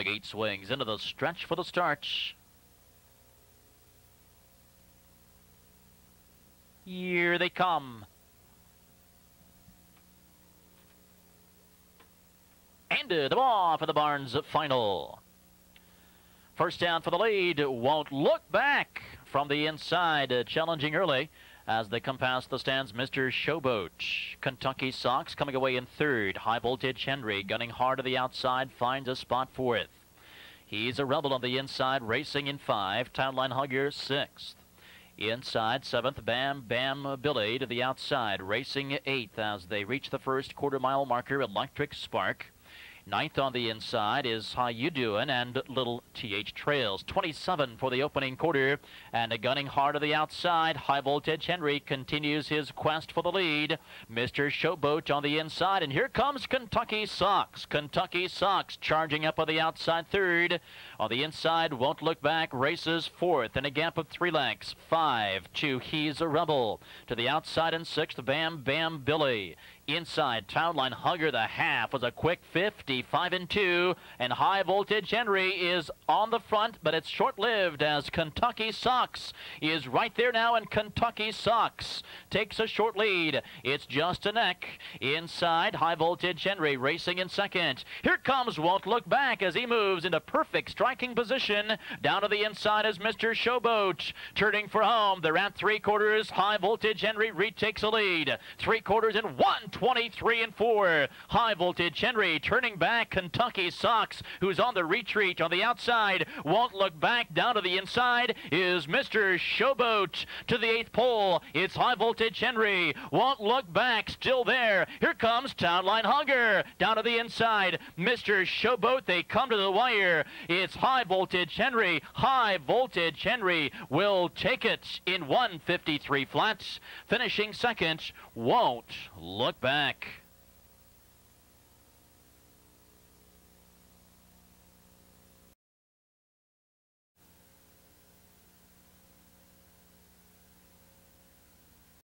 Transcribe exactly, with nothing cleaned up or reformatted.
the gate swings into the stretch for the start. Here they come. Ended them off for the Barnes final. First down for the lead. Won't look back from the inside, uh, challenging early as they come past the stands. Mister Showboat. Kentucky Sox coming away in third. High Voltage Henry gunning hard to the outside, finds a spot fourth. He's a Rebel on the inside, racing in five. Townline Hugger sixth. Inside seventh, Bam Bam Billy to the outside, racing eighth as they reach the first quarter mile marker. Electric Spark. Ninth on the inside is How You Doin' and Little T H Trails. twenty-seven for the opening quarter, and a gunning hard to the outside. High Voltage Henry continues his quest for the lead. Mister Showboat on the inside, and here comes Kentucky Sox. Kentucky Sox charging up on the outside third. On the inside, Won't Look Back races fourth in a gap of three lengths. Five to He's a Rebel. To the outside in sixth, Bam Bam Billy. Inside, Townline Hugger, the half was a quick fifty-five and two, and High Voltage Henry is on the front, but it's short-lived as Kentucky Sox is right there now, and Kentucky Sox takes a short lead. It's just a neck. Inside, High Voltage Henry racing in second. Here comes Won't Look Back as he moves into perfect striking position. Down to the inside is Mister Showboat. Turning for home, they're at three quarters. High Voltage Henry retakes a lead. Three quarters in one. twenty-three and four. High Voltage Henry turning back. Kentucky Sox, who's on the retreat on the outside, Won't Look Back. Down to the inside is Mister Showboat. To the eighth pole, it's High Voltage Henry. Won't Look Back, still there. Here comes Townline Hugger. Down to the inside, Mister Showboat. They come to the wire. It's High Voltage Henry. High Voltage Henry will take it in one fifty-three flats. Finishing second, Won't Look Back.